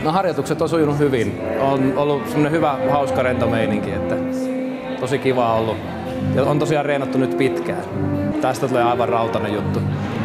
No harjoitukset on sujunut hyvin. On ollut semmoinen hyvä, hauska, rento meininki, että tosi kiva ollut. Ja on tosiaan reenattu nyt pitkään. Tästä tulee aivan rautainen juttu.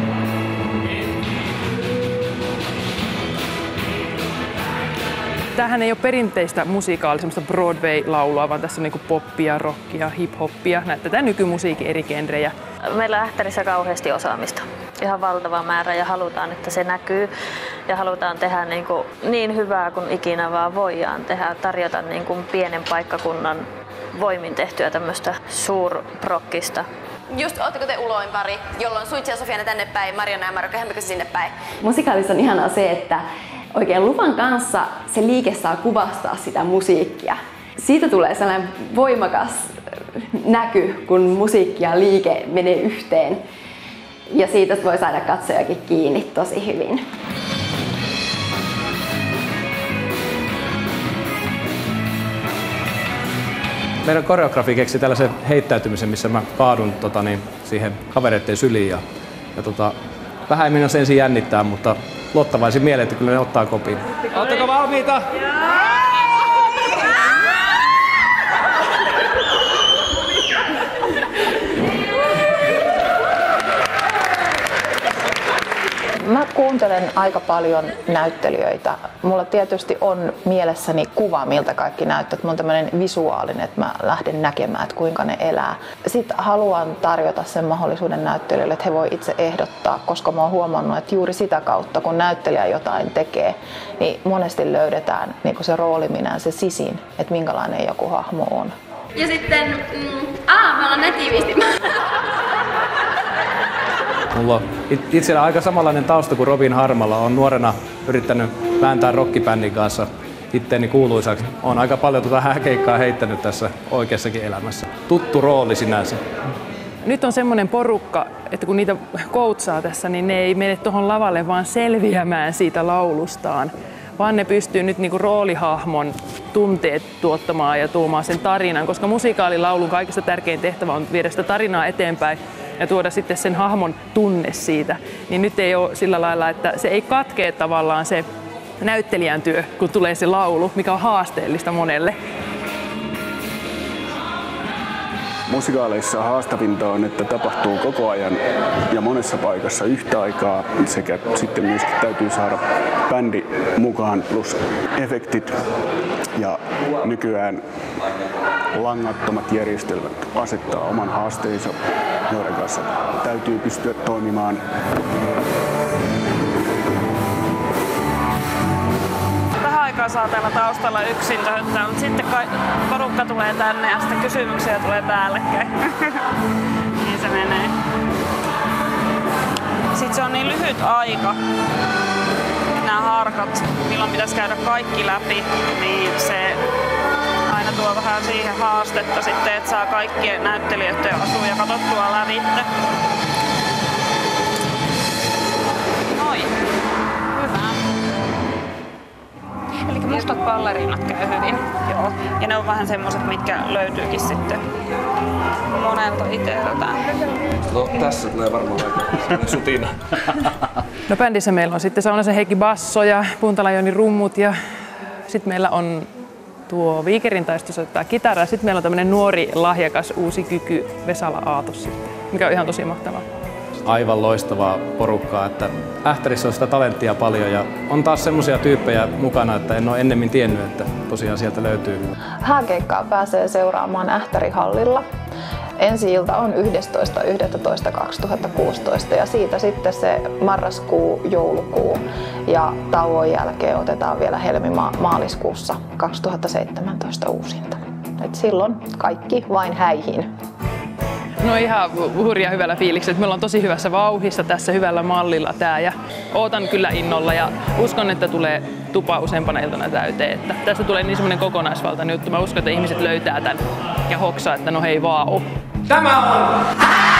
Tämähän ei ole perinteistä musiikaalia, semmoista Broadway-laulua, vaan tässä on niinku poppia, rockia, hip-hoppia, tätä nykymusiikin eri genrejä. Meillä on Ähtärissä kauheasti osaamista. Ihan valtava määrä ja halutaan, että se näkyy ja halutaan tehdä niin hyvää kuin ikinä vaan voidaan tehdä. Tarjota pienen paikkakunnan voimin tehtyä tämmöistä suurprokkista. Just ootteko te uloin pari, jolloin Suitsi ja Sofiana tänne päin, Marianna ja Marokka, hempikö sinne päin? Musikaalissa on ihanaa se, että oikein luvan kanssa se liike saa kuvastaa sitä musiikkia. Siitä tulee sellainen voimakas näky, kun musiikki ja liike menee yhteen. Ja siitä voi saada katsojakin kiinni tosi hyvin. Meidän koreografi keksi tällaisen heittäytymisen, missä mä kaadun siihen kavereiden syliin. Ja vähän minua se ensin jännittää, mutta luottavaisin mieleen, että kyllä ne ottaa kopin. Oletteko valmiita? Mä kuuntelen aika paljon näyttelijöitä. Mulla tietysti on mielessäni kuva, miltä kaikki näyttää. Mulla on tämmöinen visuaalinen, että mä lähden näkemään, että kuinka ne elää. Sitten haluan tarjota sen mahdollisuuden näyttelijöille, että he voi itse ehdottaa, koska mä oon huomannut, että juuri sitä kautta, kun näyttelijä jotain tekee, niin monesti löydetään niin se rooliminä, se sisin, että minkälainen joku hahmo on. Ja sitten, me ollaan netiivisti. Mulla on itsellä aika samanlainen tausta kuin Robin Harmalla. Olen nuorena yrittänyt vääntää rockibändin kanssa itteeni kuuluisaksi. Olen aika paljon hääkeikkaa heittänyt tässä oikeassakin elämässä. Tuttu rooli sinänsä. Nyt on semmoinen porukka, että kun niitä koutsaa tässä, niin ne ei mene tuohon lavalle vaan selviämään siitä laulustaan, vaan ne pystyy nyt roolihahmon tunteet tuottamaan ja tuomaan sen tarinan, koska musikaalilaulun kaikista tärkein tehtävä on viedä sitä tarinaa eteenpäin ja tuoda sitten sen hahmon tunne siitä. Niin nyt ei ole sillä lailla, että se ei katkee tavallaan se näyttelijän työ, kun tulee se laulu, mikä on haasteellista monelle. Musikaaleissa haastavinta on, että tapahtuu koko ajan ja monessa paikassa yhtä aikaa sekä sitten myöskin täytyy saada bändi mukaan plus efektit ja nykyään langattomat järjestelmät asettaa oman haasteensa, joiden kanssa täytyy pystyä toimimaan. Vähän aikaa saa täällä taustalla yksin töhöttää, mutta sitten porukka tulee tänne ja sitten kysymyksiä tulee päällekkäin. Niin se menee. Sitten se on niin lyhyt aika, nämä harkat, milloin pitäisi käydä kaikki läpi, niin se aina tuo vähän siihen haastetta sitten, että saa kaikkien näyttelijöiden asuja katsottua lävitte. Noin. Hyvä. Eli mustat balleriinat käy hyvin. Joo. Ja ne on vähän semmoset, mitkä löytyykin sitten monelta iteltä. No tässä tulee varmaan aika sutina. No bändissä meillä on sitten Saunasen Heikki basso ja Puntala Joni rummut ja sitten meillä on tuo Viikerin taisto soittaa kitaraa. Sitten meillä on tämmöinen nuori, lahjakas, uusi kyky Vesala Aatos sitten, mikä on ihan tosi mahtavaa. Aivan loistavaa porukkaa, että Ähtärissä on sitä talenttia paljon ja on taas semmoisia tyyppejä mukana, että en ole ennemmin tiennyt, että tosiaan sieltä löytyy. Hääkeikkaa pääsee seuraamaan Ähtärihallilla. Ensi-ilta on 11.11.2016 ja siitä sitten se marraskuu, joulukuu ja tauon jälkeen otetaan vielä helmi-maaliskuussa 2017 uusinta. Et silloin kaikki vain häihin. No ihan hurja hyvällä fiiliksellä. Me ollaan tosi hyvässä vauhdissa tässä hyvällä mallilla tää ja ootan kyllä innolla ja uskon, että tulee tupa useampana iltana täyteen. Että tästä tulee niin semmoinen kokonaisvaltainen juttu. Mä uskon, että ihmiset löytää tän ja hoksaa, että no hei vaan oo. Tämä on